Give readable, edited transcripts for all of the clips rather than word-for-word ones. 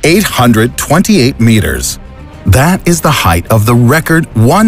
828 meters. That is the height of the record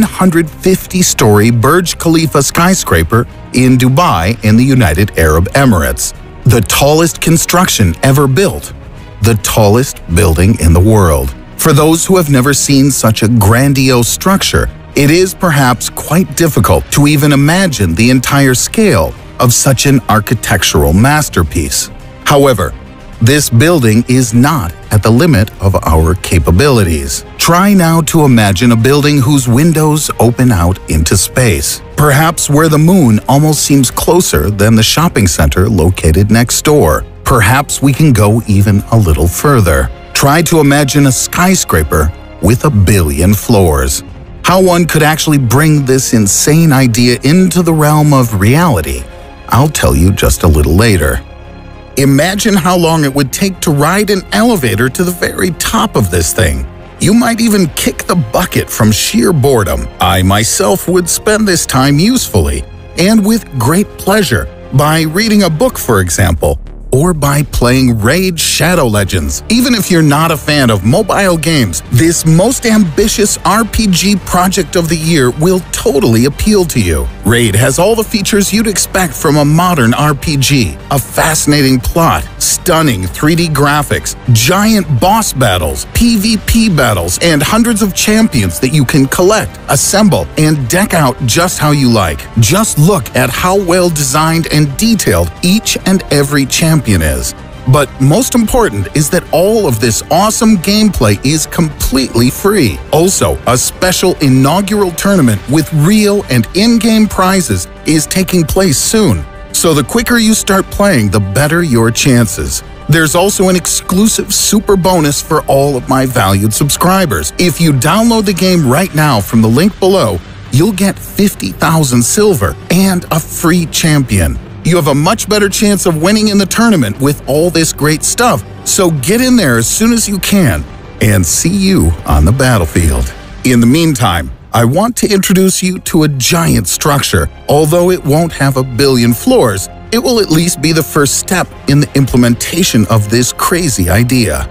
150-story Burj Khalifa skyscraper in Dubai in the United Arab Emirates. The tallest construction ever built. The tallest building in the world. For those who have never seen such a grandiose structure, it is perhaps quite difficult to even imagine the entire scale of such an architectural masterpiece. However, this building is not at the limit of our capabilities. Try now to imagine a building whose windows open out into space, perhaps where the moon almost seems closer than the shopping center located next door. Perhaps we can go even a little further. Try to imagine a skyscraper with 1 billion floors. How one could actually bring this insane idea into the realm of reality, I'll tell you just a little later. Imagine how long it would take to ride an elevator to the very top of this thing. You might even kick the bucket from sheer boredom. I myself would spend this time usefully and with great pleasure by reading a book, for example, or by playing Raid Shadow Legends. Even if you're not a fan of mobile games, this most ambitious RPG project of the year will totally appeal to you. Raid has all the features you'd expect from a modern RPG. A fascinating plot, stunning 3D graphics, giant boss battles, PvP battles, and hundreds of champions that you can collect, assemble, and deck out just how you like. Just look at how well designed and detailed each and every champion is. But most important is that all of this awesome gameplay is completely free. Also, a special inaugural tournament with real and in-game prizes is taking place soon. So the quicker you start playing, the better your chances. There's also an exclusive super bonus for all of my valued subscribers. If you download the game right now from the link below, you'll get 50,000 silver and a free champion. You have a much better chance of winning in the tournament with all this great stuff, so get in there as soon as you can, and see you on the battlefield. In the meantime, I want to introduce you to a giant structure. Although it won't have 1 billion floors, it will at least be the first step in the implementation of this crazy idea.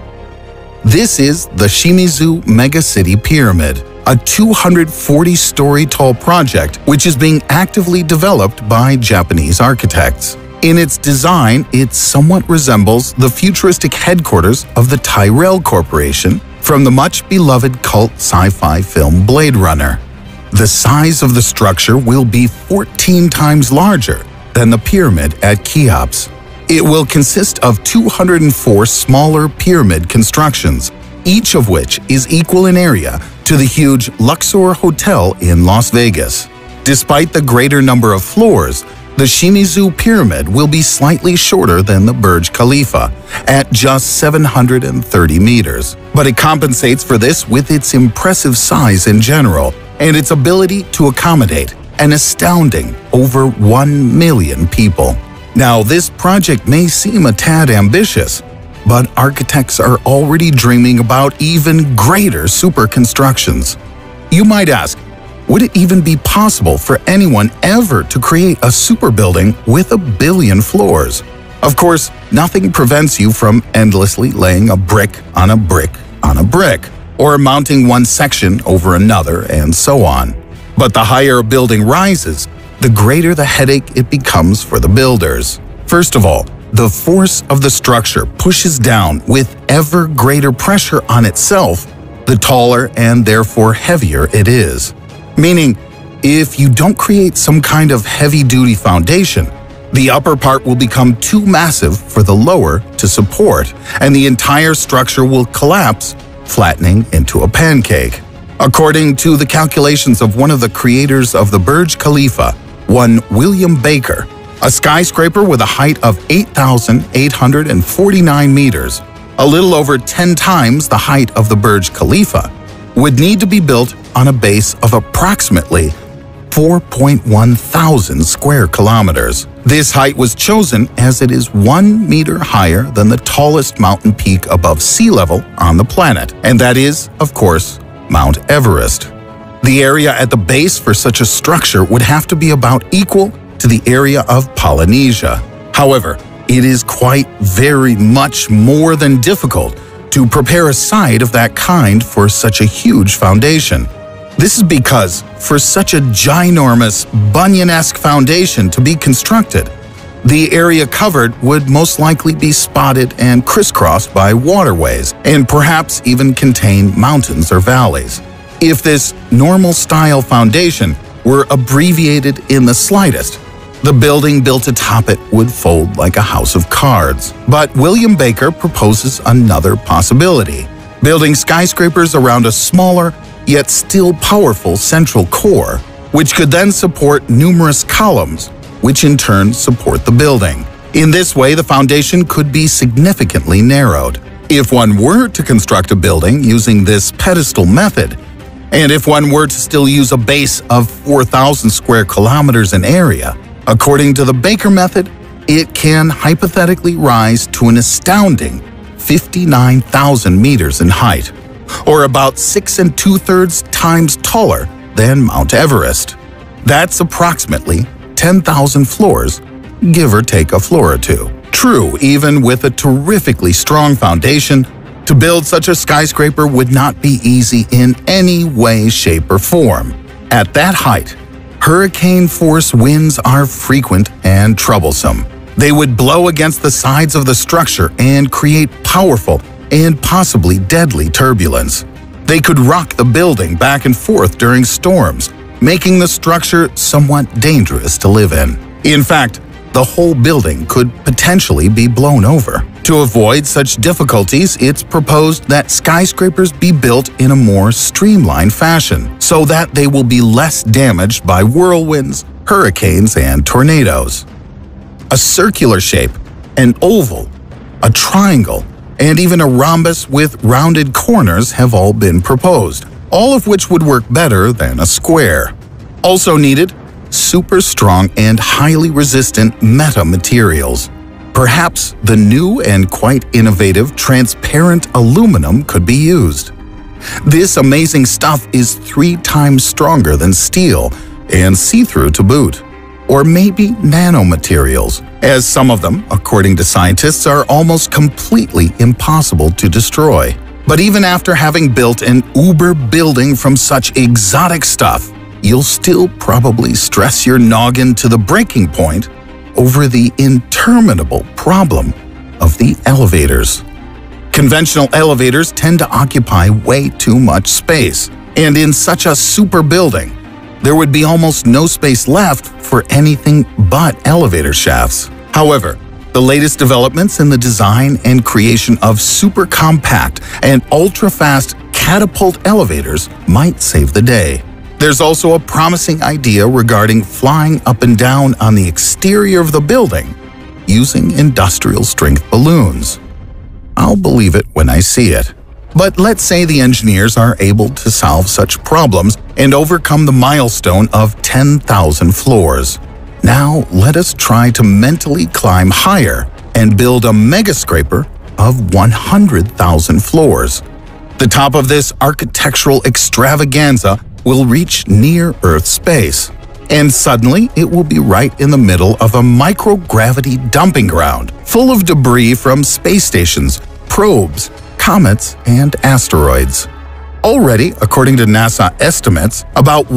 This is the Shimizu Megacity Pyramid, a 240-story tall project which is being actively developed by Japanese architects. In its design, it somewhat resembles the futuristic headquarters of the Tyrell Corporation from the much-beloved cult sci-fi film Blade Runner. The size of the structure will be 14 times larger than the pyramid at Cheops. It will consist of 204 smaller pyramid constructions, each of which is equal in area to the huge Luxor Hotel in Las Vegas. Despite the greater number of floors, the Shimizu Pyramid will be slightly shorter than the Burj Khalifa, at just 730 meters. But it compensates for this with its impressive size in general and its ability to accommodate an astounding over 1 million people. Now, this project may seem a tad ambitious, but architects are already dreaming about even greater super constructions. You might ask, would it even be possible for anyone ever to create a super building with 1 billion floors? Of course, nothing prevents you from endlessly laying a brick on a brick on a brick, or mounting one section over another, and so on. But the higher a building rises, the greater the headache it becomes for the builders. First of all, the force of the structure pushes down with ever greater pressure on itself, the taller and therefore heavier it is. Meaning, if you don't create some kind of heavy-duty foundation, the upper part will become too massive for the lower to support, and the entire structure will collapse, flattening into a pancake. According to the calculations of one of the creators of the Burj Khalifa, one William Baker, a skyscraper with a height of 8,849 meters, a little over 10 times the height of the Burj Khalifa, would need to be built on a base of approximately 4.1 thousand square kilometers. This height was chosen as it is 1 meter higher than the tallest mountain peak above sea level on the planet, and that is, of course, Mount Everest. The area at the base for such a structure would have to be about equal to the area of Polynesia. However, it is quite very much more than difficult to prepare a site of that kind for such a huge foundation. This is because, for such a ginormous, Bunyan-esque foundation to be constructed, the area covered would most likely be spotted and crisscrossed by waterways, and perhaps even contain mountains or valleys. If this normal-style foundation were abbreviated in the slightest, the building built atop it would fold like a house of cards. But William Baker proposes another possibility: building skyscrapers around a smaller, yet still powerful central core, which could then support numerous columns, which in turn support the building. In this way, the foundation could be significantly narrowed. If one were to construct a building using this pedestal method, and if one were to still use a base of 4,000 square kilometers in area, according to the Baker method, it can hypothetically rise to an astounding 59,000 meters in height, or about 6 2/3 times taller than Mount Everest. That's approximately 10,000 floors, give or take a floor or two. True, even with a terrifically strong foundation, to build such a skyscraper would not be easy in any way, shape, or form. At that height, hurricane-force winds are frequent and troublesome. They would blow against the sides of the structure and create powerful and possibly deadly turbulence. They could rock the building back and forth during storms, making the structure somewhat dangerous to live in. In fact, the whole building could potentially be blown over. To avoid such difficulties, it's proposed that skyscrapers be built in a more streamlined fashion, so that they will be less damaged by whirlwinds, hurricanes, and tornadoes. A circular shape, an oval, a triangle, and even a rhombus with rounded corners have all been proposed, all of which would work better than a square. Also needed, super strong and highly resistant metamaterials. Perhaps the new and quite innovative transparent aluminum could be used. This amazing stuff is 3 times stronger than steel and see-through to boot. Or maybe nanomaterials, as some of them, according to scientists, are almost completely impossible to destroy. But even after having built an uber building from such exotic stuff, you'll still probably stress your noggin to the breaking point over the interminable problem of the elevators. Conventional elevators tend to occupy way too much space, and in such a super building, there would be almost no space left for anything but elevator shafts. However, the latest developments in the design and creation of super compact and ultra-fast catapult elevators might save the day. There's also a promising idea regarding flying up and down on the exterior of the building using industrial-strength balloons. I'll believe it when I see it. But let's say the engineers are able to solve such problems and overcome the milestone of 10,000 floors. Now let us try to mentally climb higher and build a megascraper of 100,000 floors. The top of this architectural extravaganza will reach near-Earth space, and suddenly it will be right in the middle of a microgravity dumping ground full of debris from space stations, probes, comets, and asteroids. Already, according to NASA estimates, about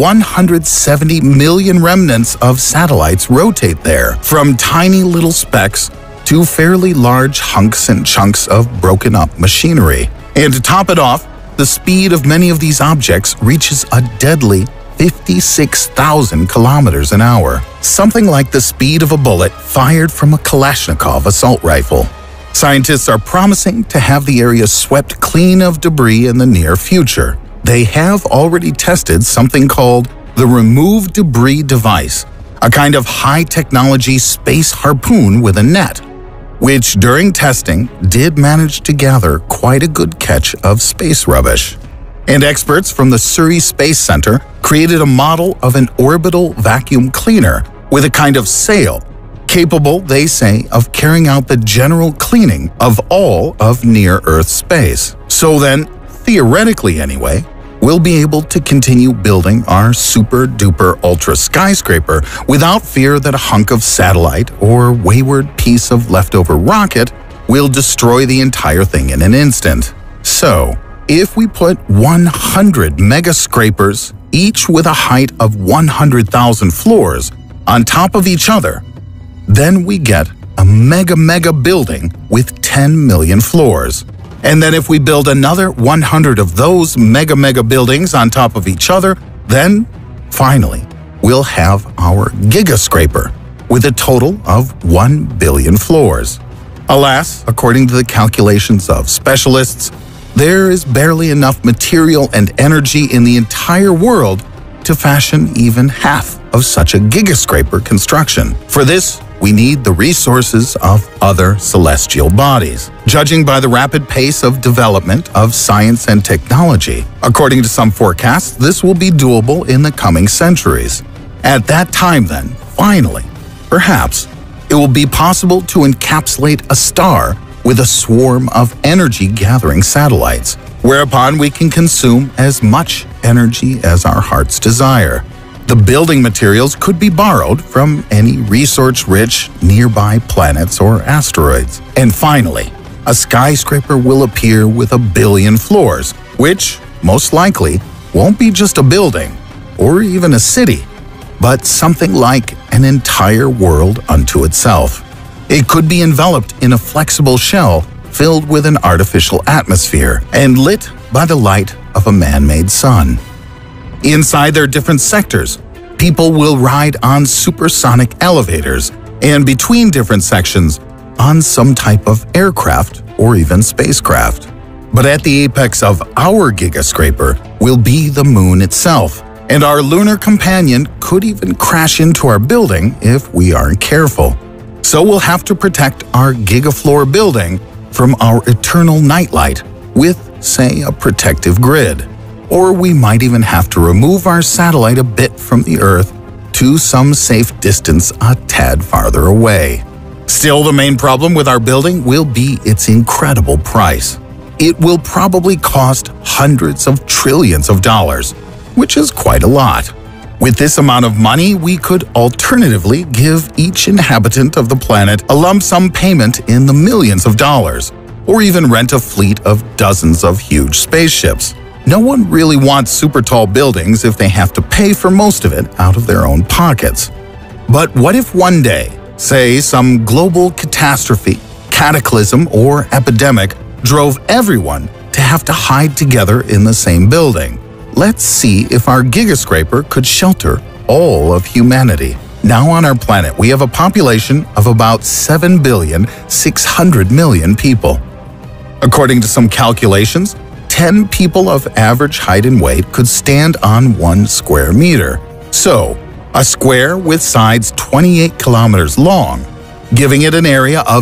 170 million remnants of satellites rotate there, from tiny little specks to fairly large hunks and chunks of broken-up machinery. And to top it off, the speed of many of these objects reaches a deadly 56,000 kilometers an hour, something like the speed of a bullet fired from a Kalashnikov assault rifle. Scientists are promising to have the area swept clean of debris in the near future. They have already tested something called the Remove Debris Device, a kind of high-technology space harpoon with a net, which during testing did manage to gather quite a good catch of space rubbish. And experts from the Surrey Space Center created a model of an orbital vacuum cleaner with a kind of sail, capable, they say, of carrying out the general cleaning of all of near-Earth space. So then, theoretically anyway, we'll be able to continue building our super-duper ultra skyscraper without fear that a hunk of satellite or wayward piece of leftover rocket will destroy the entire thing in an instant. So, if we put 100 mega scrapers, each with a height of 100,000 floors, on top of each other, then we get a mega building with 10 million floors. And then if we build another 100 of those mega buildings on top of each other, then, finally, we'll have our Skyscraper with a total of 1 billion floors. Alas, according to the calculations of specialists, there is barely enough material and energy in the entire world to fashion even half of such a Skyscraper construction. For this, we need the resources of other celestial bodies. Judging by the rapid pace of development of science and technology, according to some forecasts, this will be doable in the coming centuries. At that time then, finally, perhaps, it will be possible to encapsulate a star with a swarm of energy-gathering satellites, whereupon we can consume as much energy as our hearts desire. The building materials could be borrowed from any resource-rich nearby planets or asteroids. And finally, a skyscraper will appear with 1 billion floors, which, most likely, won't be just a building or even a city, but something like an entire world unto itself. It could be enveloped in a flexible shell filled with an artificial atmosphere and lit by the light of a man-made sun. Inside their different sectors, people will ride on supersonic elevators, and between different sections, on some type of aircraft or even spacecraft. But at the apex of our Skyscraper will be the moon itself, and our lunar companion could even crash into our building if we aren't careful. So we'll have to protect our gigafloor building from our eternal nightlight with, say, a protective grid. Or we might even have to remove our satellite a bit from the Earth to some safe distance a tad farther away. Still, the main problem with our building will be its incredible price. It will probably cost hundreds of trillions of dollars, which is quite a lot. With this amount of money, we could alternatively give each inhabitant of the planet a lump sum payment in the millions of dollars, or even rent a fleet of dozens of huge spaceships. No one really wants super tall buildings if they have to pay for most of it out of their own pockets. But what if one day, say some global catastrophe, cataclysm, or epidemic drove everyone to have to hide together in the same building? Let's see if our Skyscraper could shelter all of humanity. Now on our planet, we have a population of about 7,600,000,000 people. According to some calculations, 10 people of average height and weight could stand on 1 square meter. So, a square with sides 28 kilometers long, giving it an area of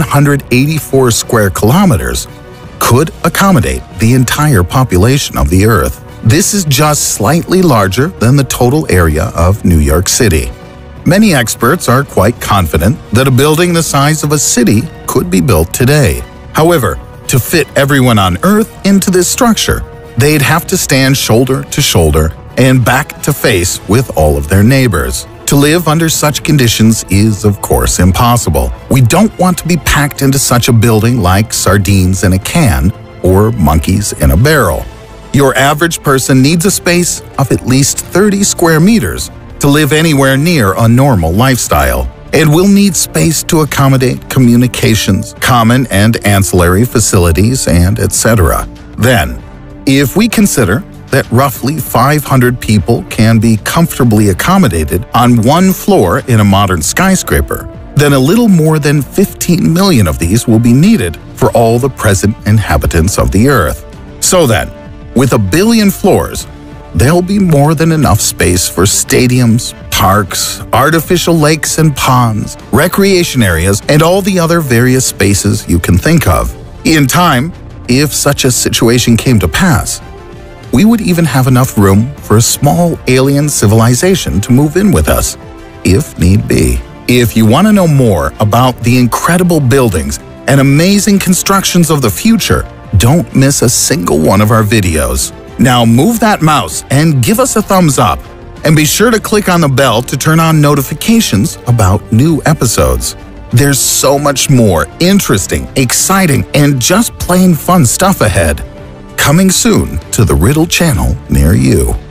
784 square kilometers, could accommodate the entire population of the Earth. This is just slightly larger than the total area of New York City. Many experts are quite confident that a building the size of a city could be built today. However, to fit everyone on Earth into this structure, they'd have to stand shoulder to shoulder and back to face with all of their neighbors. To live under such conditions is, of course, impossible. We don't want to be packed into such a building like sardines in a can or monkeys in a barrel. Your average person needs a space of at least 30 square meters to live anywhere near a normal lifestyle, and will need space to accommodate communications, common and ancillary facilities, and etc. Then, if we consider that roughly 500 people can be comfortably accommodated on 1 floor in a modern skyscraper, then a little more than 15 million of these will be needed for all the present inhabitants of the Earth. So then, with 1 billion floors, there'll be more than enough space for stadiums, parks, artificial lakes and ponds, recreation areas, and all the other various spaces you can think of. In time, if such a situation came to pass, we would even have enough room for a small alien civilization to move in with us, if need be. If you want to know more about the incredible buildings and amazing constructions of the future, don't miss a single one of our videos. Now move that mouse and give us a thumbs up, and be sure to click on the bell to turn on notifications about new episodes. There's so much more interesting, exciting, and just plain fun stuff ahead. Coming soon to the Riddle Channel near you.